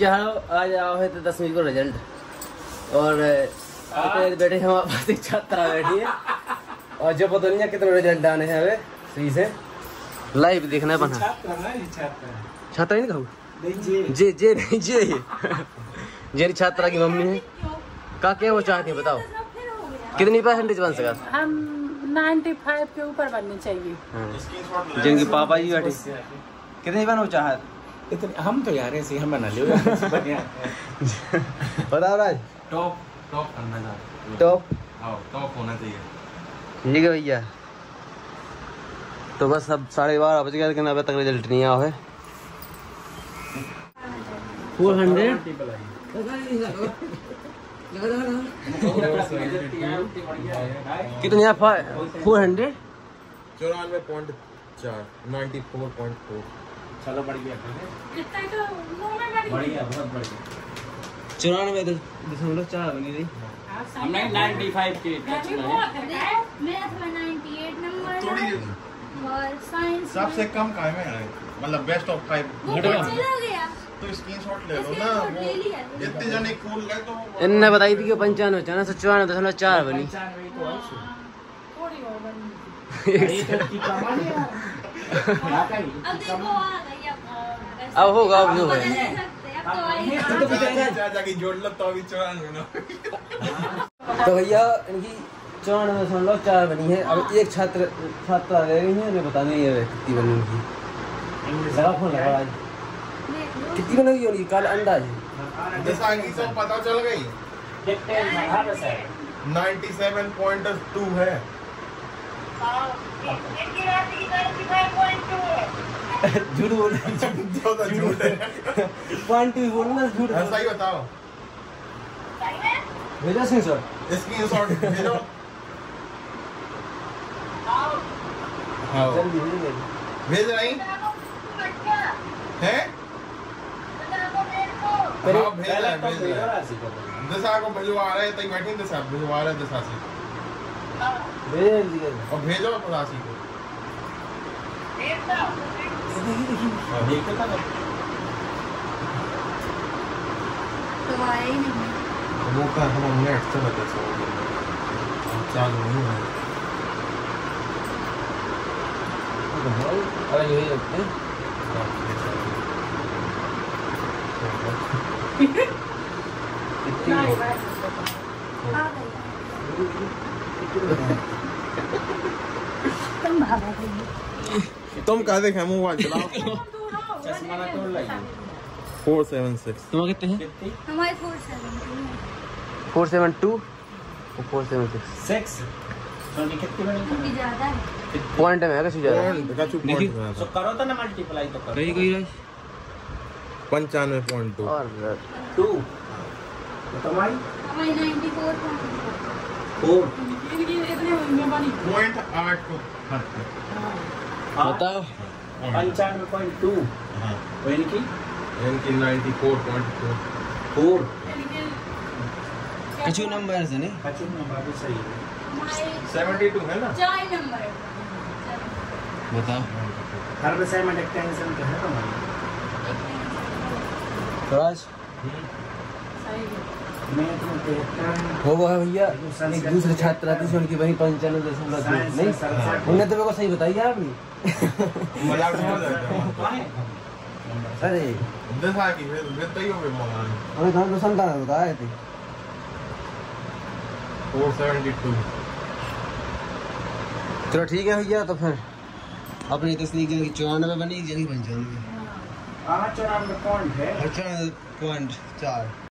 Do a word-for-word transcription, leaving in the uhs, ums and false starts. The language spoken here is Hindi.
जहाँ आज आओ है तो दसवीं को रिजल्ट और बैठे हमारे पास एक छात्रा बैठी है और जो पता नहीं कितना रिजल्ट आने हैं अबे सही से लाइव देखना बना छात्रा नहीं कहूँ जे जे नहीं जे जेरी छात्रा की मम्मी है का क्या वो चाहती है बताओ कितनी परसेंटेज बन सका हम पचानवे के ऊपर बनने चाहिए। जिनके पापा जी बैठे कितनी बनो चाहत इतने हम तो यार ऐसे हम बना लियो बताओ राज टॉप टॉप करना चाहते टॉप टॉप होना चाहिए ठीक है भैया। तो बस अब साढ़े बारह बज गया लेकिन अभी तक रिजल्ट नहीं आया है। फोर हंड्रेड कितने फोर हंड्रेड चौरानवे पॉइंट चार नाइन्टी फोर पॉइंट फोर चलो बढ़िया बढ़िया बहुत बढ़िया चौरानवे दशमलव चार बनी थी हमने पचानवे के सबसे कम काय में है मतलब बेस्ट ऑफ फाइव तो स्क्रीनशॉट ले लो ना वो इतने जने कूल गए तो इनने बताई थी कि पंचानवे चार सौ चौरानवे दशमलव चार बनी अब होगा अब जो है जोड़ लो तो अभी चौरानवे ना तो भैया इनकी चौरानवे दशमलव चार बनी है। अब एक छात्र छात्रा रह गई है हमें बता नहीं है कितनी बनी उनकी लगा फोन लगा आज कितनी बनेगी उनकी कल अंदाज दसांगी सब पता चल गई नाइन्टी सेवन पॉइंट टू है झूठ बोल झूठ है पॉइंट टू बोलना झूठ सही बताओ भेजो स्क्रीनशॉट स्क्रीनशॉट भेजो भेज रही है हाँ भेज रहे भेज रहे दशा को भिजवा रहे तक बैठी दशा भिजवा रहे दशा से और भेजो राशि को वो का हम नेट से बता सकते हैं चालू नहीं है अरे यही लगते हैं तुम कह देखे मोबाइल चलाओ फोर सेवन सिक्स तुम कितने हैं हमारे four seven four seven two four seven six six क्योंकि ज्यादा है पॉइंट में है कैसे ज्यादा तो करो तो ना मल्टीप्लाई तो करो रही कोई राज पंचानवे पॉइंट टू और टू तुम्हारी हमारी नाइन्टी फोर फोर पॉइंट आठ को बताओ पंचानवे पॉइंट टू इनकी इनकी ninety four point four four कछु नंबर है नहीं कछु नंबर भी सही है सेवेंटी टू है ना चार नंबर बताओ हर विषय में टेंशन क्या है तुम्हारी राज हो वो है भैया एक दूसरे छात्रा थी उनकी वही पंचानवे दशमलव नहीं उन्हें तो मेरे को सही बताइए आपने मजाक नहीं होता अरे दशा की फिर फिर तो ही हो गए मौलाना हमें कहाँ तो संतान बताए थे फोर सेवेंटी टू चलो ठीक है भैया तो फिर अपनी तस्वीर की चौरानवे बनी यानी पंचानवे हाँ चौरानवे पॉइंट है चौरानवे पॉइंट चार